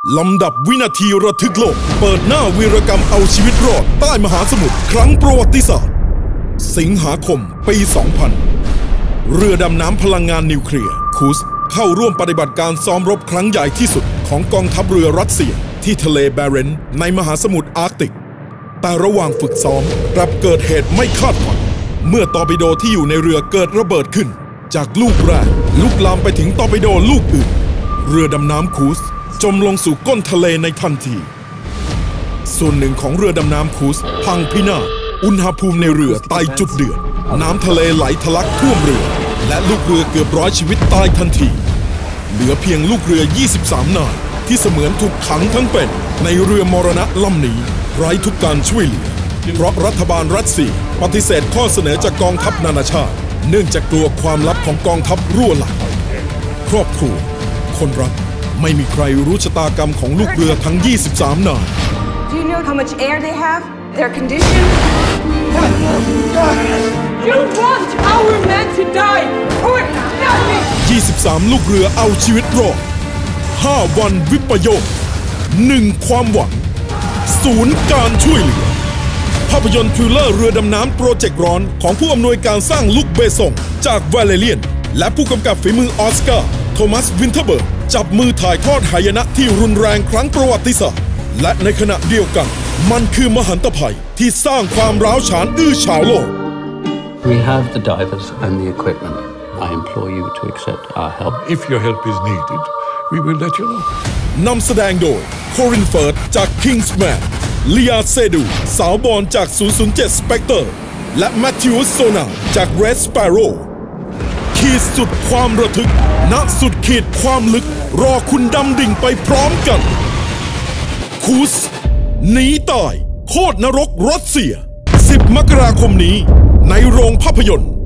ลำดับวินาทีระทึกโลกเปิดหน้าวีรกรรมเอาชีวิตรอดใต้มหาสมุทรครั้งประวัติศาสตร์สิงหาคมปี 2000 เรือดำน้ำพลังงานนิวเคลียร์คูสเข้าร่วมปฏิบัติการซ้อมรบครั้งใหญ่ที่สุดของกองทัพเรือรัสเซียที่ทะเลแบเรนต์ในมหาสมุทรอาร์กติกแต่ระหว่างฝึกซ้อมกลับเกิดเหตุไม่คาดฝันเมื่อตอร์ปิโดที่อยู่ในเรือเกิดระเบิดขึ้นจากลูกแรกลุกลามไปถึงตอร์ปิโดลูกอื่นเรือดำน้ำคูสจมลงสู่ก้นทะเลในทันทีส่วนหนึ่งของเรือดำน้ำคูสพังพินาศอุณหภูมิในเรือไต่จุดเดือดน้ำทะเลไหลทะลักท่วมเรือและลูกเรือเกือบ100 ชีวิตตายทันทีเหลือเพียงลูกเรือ 23 นายที่เสมือนถูกขังทั้งเป็นในเรือมรณะลำนี้ไร้ทุกการช่วยเหลือเพราะรัฐบาลรัสเซียปฏิเสธข้อเสนอจากกองทัพนานาชาติเนื่องจากกลัวความลับของกองทัพรั่วไหลครอบครัวคนรักไม่มีใครรู้ชะตากรรมของลูกเรือทั้ง 23 นาย Do you know how much air they have? Their condition? You want our men to die for nothing! 23 ลูกเรือเอาชีวิตรอด 5 วันวิปโยค 1 ความหวัง 0 การช่วยเหลือภาพยนตร์ทริลเลอร์เรือดำน้ำโปรเจกต์ร้อนของผู้อำนวยการสร้างลุคเบซงจากวาเลเรียนและผู้กำกับฝีมือออสการ์โทมัสวินเทอร์เบิร์กจับมือถ่ายทอดหายนะที่รุนแรงครั้งประวัติศาสตร์และในขณะเดียวกันมันคือมหันตภัยที่สร้างความร้าวฉานอื้อฉาวโลก We have the divers and the equipment. I implore you to accept our help. If your help is needed, we will let you know. นำแสดงโดยโครินเฟิร์ดจาก Kingsman ลีอาเซดูสาวบอลจาก 007 Spectre และแมทธิวส์โซนาจาก Red Sparrow ขีดสุดความระทึกณสุดขีดความลึกรอคุณดำดิ่งไปพร้อมกันคูสหนีตายโคตรนรกรัสเซีย10 มกราคมนี้ในโรงภาพยนตร์